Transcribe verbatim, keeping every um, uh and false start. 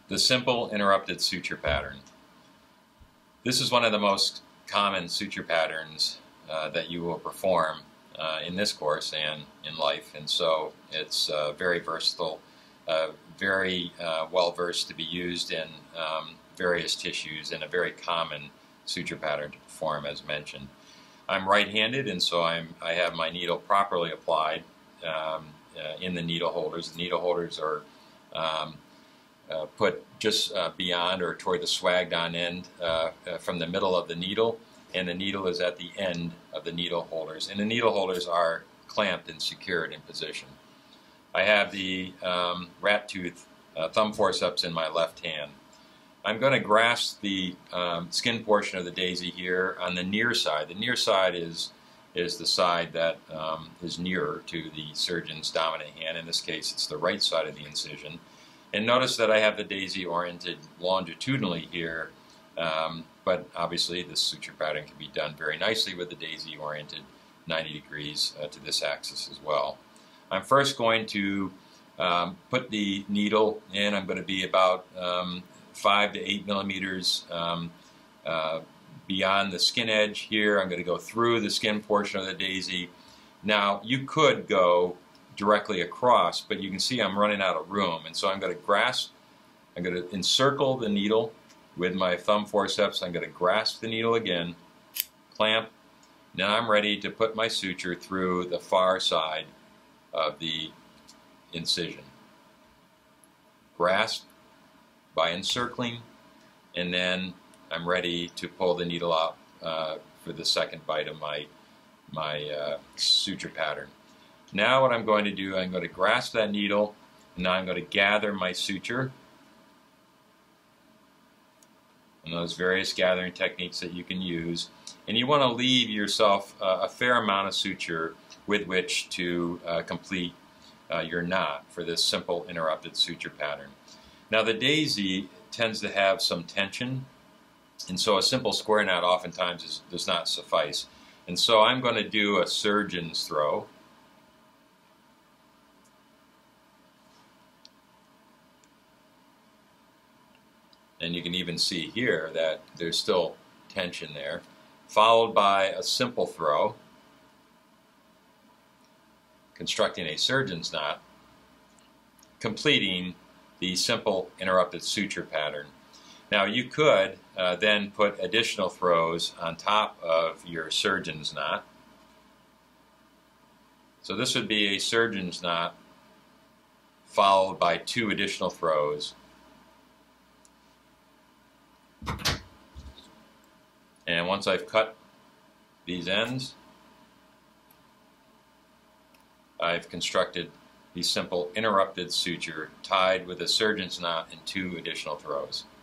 The simple interrupted suture pattern. This is one of the most common suture patterns uh, that you will perform uh, in this course and in life, and so it's uh, very versatile, uh, very uh, well versed to be used in um, various tissues, and a very common suture pattern to perform, as mentioned. I'm right-handed, and so I'm, I have my needle properly applied um, uh, in the needle holders. The needle holders are um, Uh, put just uh, beyond or toward the swagged on end uh, uh, from the middle of the needle, and the needle is at the end of the needle holders, and the needle holders are clamped and secured in position. I have the um, rat tooth uh, thumb forceps in my left hand. I'm going to grasp the um, skin portion of the daisy here on the near side. The near side is is the side that um, is nearer to the surgeon's dominant hand. In this case, it's the right side of the incision. And notice that I have the daisy oriented longitudinally here, um, but obviously this suture pattern can be done very nicely with the daisy oriented ninety degrees uh, to this axis as well. I'm first going to um, put the needle in. I'm going to be about um, five to eight millimeters um, uh, beyond the skin edge here. I'm going to go through the skin portion of the daisy. Now, you could go directly across, but you can see I'm running out of room, and so I'm going to grasp, I'm going to encircle the needle with my thumb forceps. I'm going to grasp the needle again, clamp, now I'm ready to put my suture through the far side of the incision. Grasp by encircling, and then I'm ready to pull the needle out uh, for the second bite of my, my uh, suture pattern. Now what I'm going to do, I'm going to grasp that needle, and now I'm going to gather my suture. And those various gathering techniques that you can use. And you want to leave yourself uh, a fair amount of suture with which to uh, complete uh, your knot for this simple interrupted suture pattern. Now the daisy tends to have some tension, and so a simple square knot oftentimes is, does not suffice. And so I'm going to do a surgeon's throw. And you can even see here that there's still tension there, followed by a simple throw, constructing a surgeon's knot, completing the simple interrupted suture pattern. Now you could uh, then put additional throws on top of your surgeon's knot. So this would be a surgeon's knot followed by two additional throws. And once I've cut these ends, I've constructed the simple interrupted suture tied with a surgeon's knot and two additional throws.